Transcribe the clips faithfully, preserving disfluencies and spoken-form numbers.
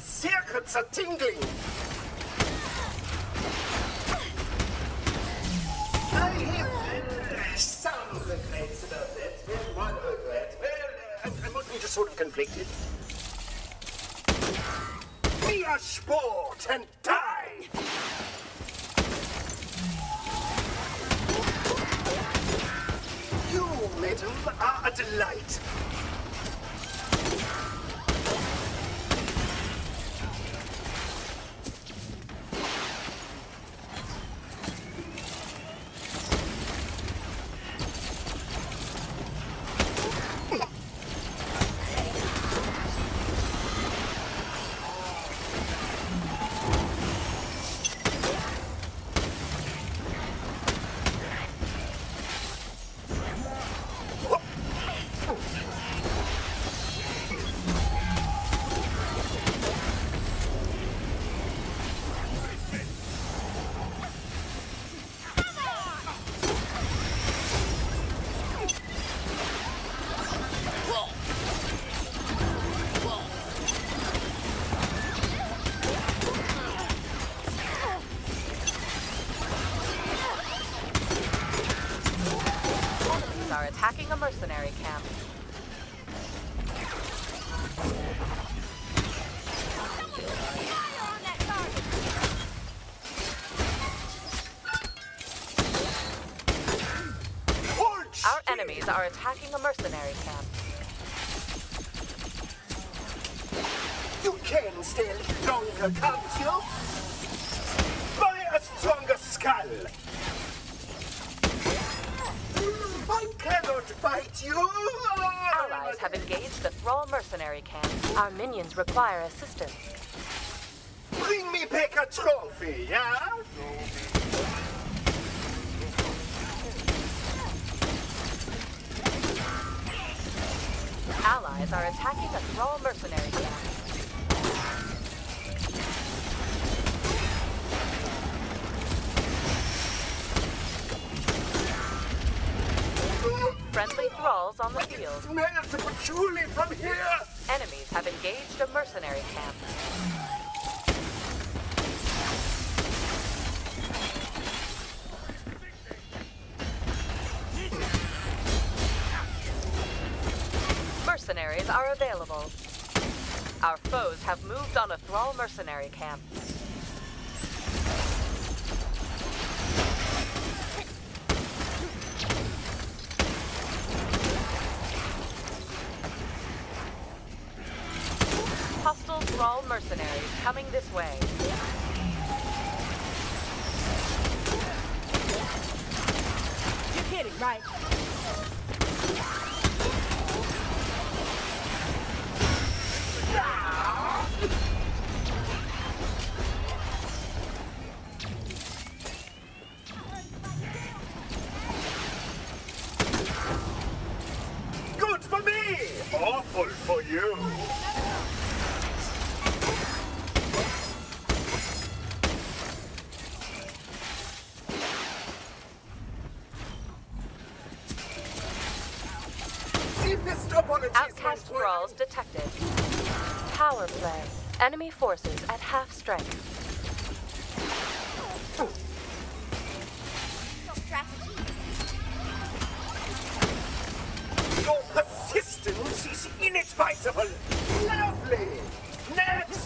circuits are tingling. I have uh, some regrets about that. Well, one regret. Well, uh, I must be just sort of conflicted. Be a sport and die! You, madam, are a delight. Attacking a mercenary camp. Our enemies are attacking a mercenary camp. You can stay a little longer, can't you? Buy a stronger skull. I cannot fight you! Allies have engaged the Thrall mercenary camp. Our minions require assistance. Bring me back a trophy, yeah? Allies are attacking a Thrall mercenary camp. Friendly thralls on the field. Smell the patchouli from here! Enemies have engaged a mercenary camp. Mercenaries are available. Our foes have moved on a Thrall mercenary camp. Hostile Thrall mercenaries coming this way. You're kidding, right? Good for me! Awful for you! Outcast thralls detected. Power play. Enemy forces at half strength. Your persistence is inadvisable. Lovely. Next.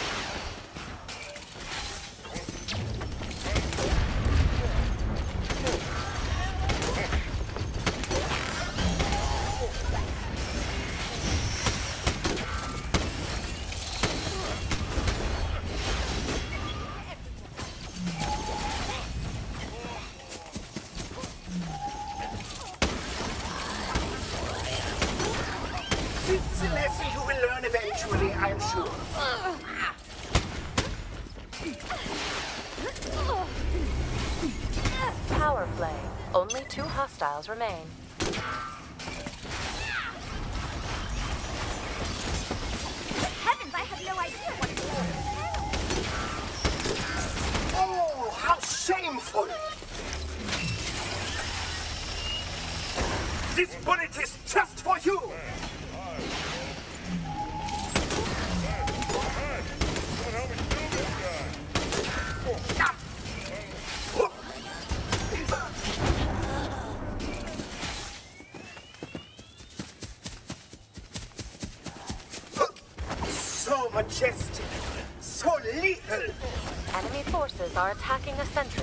It's a lesson you will learn eventually, I'm sure. Power play. Only two hostiles remain. Heavens, I have no idea what it is. Oh, how shameful! This bullet is just for you! majestic, so lethal. Enemy forces are attacking a sentry.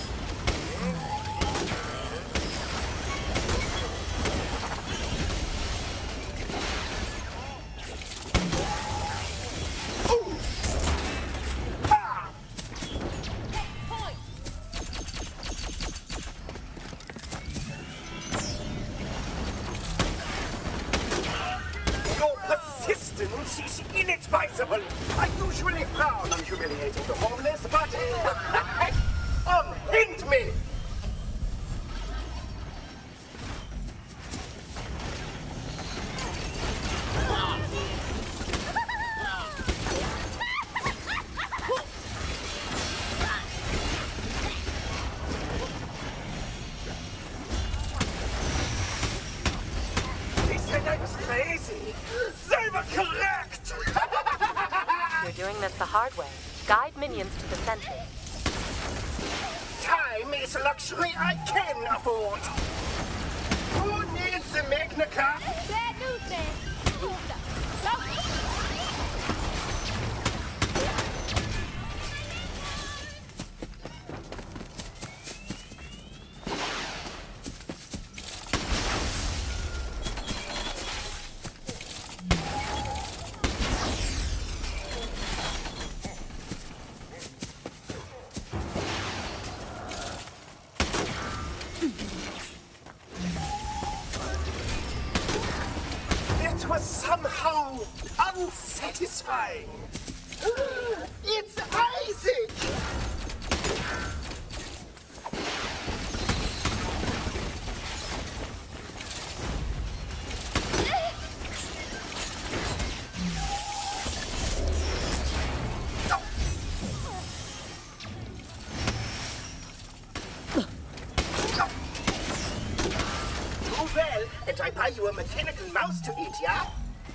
Is inadvisable. I usually frown on humiliating the homeless, but unhint me. They said I was crazy. They were correct. You're doing this the hard way. Guide minions to the sentry. Time is a luxury I can afford. Who needs the Magna Carta? Bad news, man. It was somehow unsatisfying. It's Isaac! Oh well, and I buy you a mechanical mouse to eat, yeah?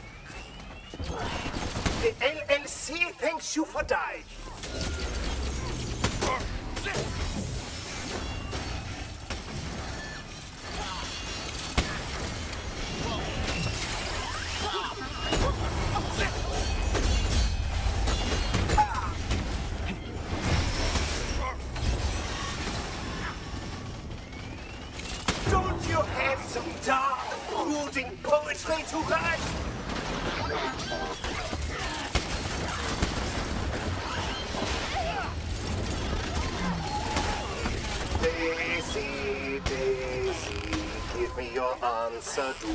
The L L C thanks you for dying. Don't you have some dark, brooding poetry to write? Daisy, Daisy, give me your answer, do.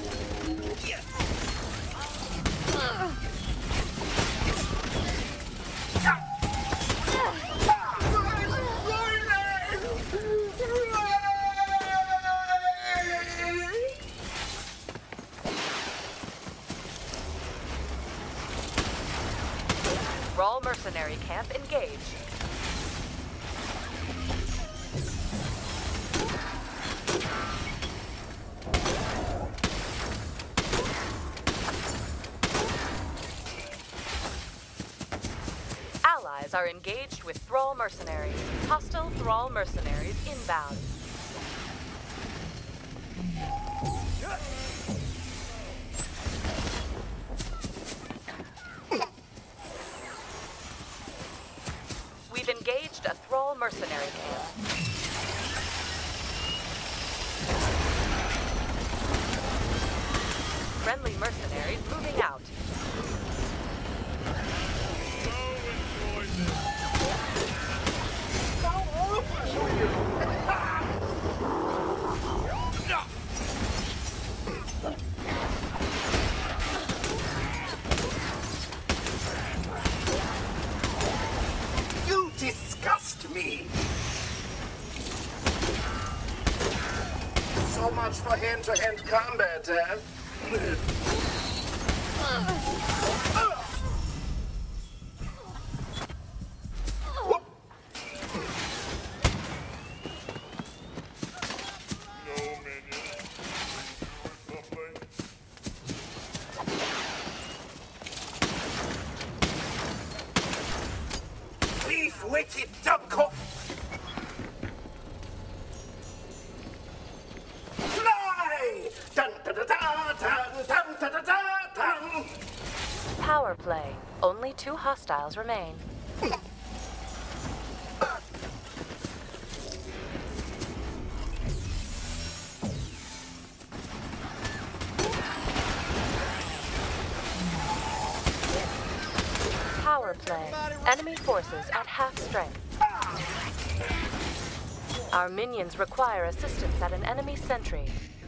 Raw mercenary camp engaged. Allies are engaged with Thrall mercenaries. Hostile Thrall mercenaries inbound. We've engaged a Thrall mercenary camp. Friendly mercenaries moving out. You disgust me. So much for hand-to-hand combat, eh? Beef-witted dumbcock! Fly! Dun da da da dun dun da da da dun! Power play. Only Only two hostiles remain. Power play. Enemy forces at half strength. Our minions require assistance at an enemy sentry.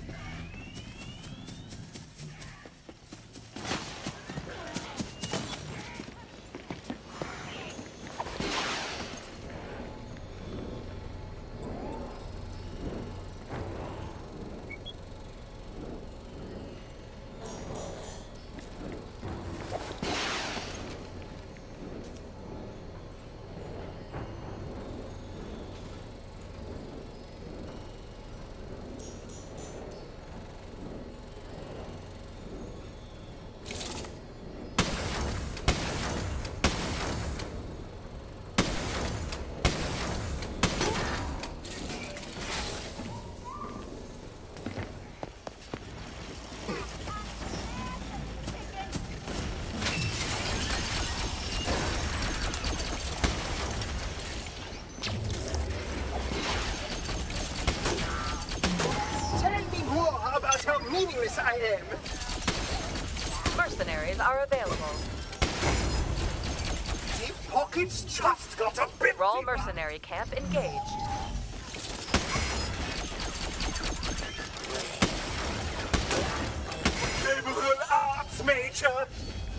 Meaningless I am. Mercenaries are available. The pockets just got a bit. Raw mercenary camp engaged. Liberal arts major.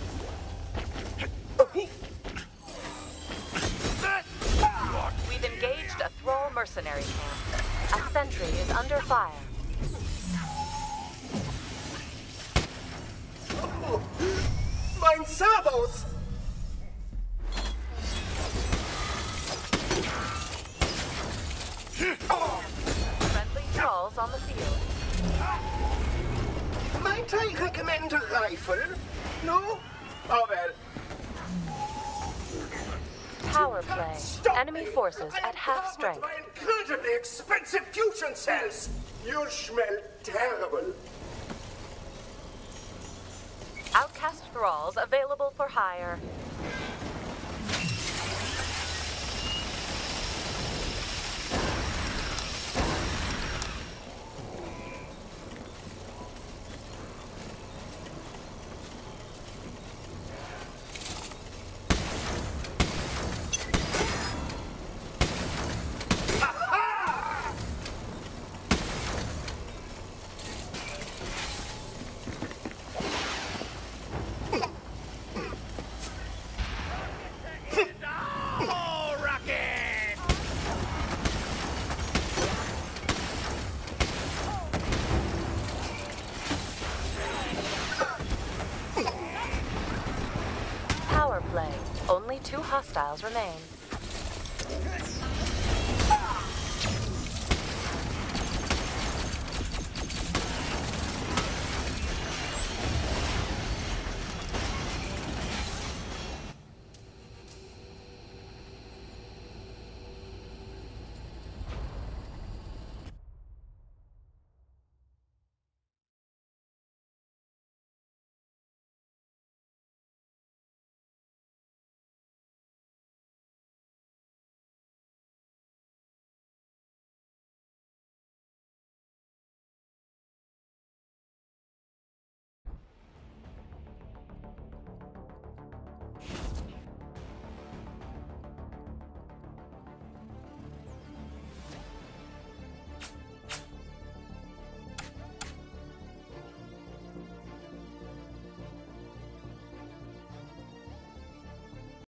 We've engaged a thrall mercenary camp. A sentry is under fire. Oh, mein servos! Friendly thralls on the field. Might I recommend a rifle? No? Oh well. Power play. Stop Enemy me. forces I at half strength. My incredibly expensive fusion cells. You smell terrible. Outcast thralls available for hire. Power play. Only two hostiles remain.